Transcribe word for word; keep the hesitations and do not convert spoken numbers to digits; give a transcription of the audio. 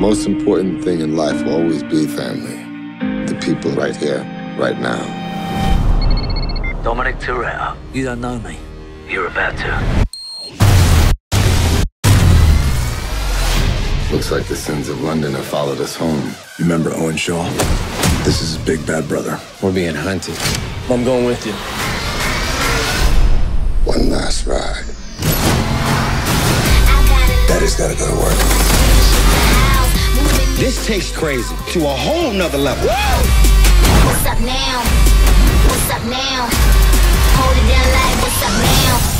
most important thing in life will always be family. The people right here, right now. Dom Toretto, you don't know me. You're about to. Looks like the sins of London have followed us home. You remember Owen Shaw? This is his big bad brother. We're being hunted. I'm going with you. One last ride. Daddy's gotta go to work. This takes crazy to a whole nother level. What's up now? What's up now? Hold it down like what's up now?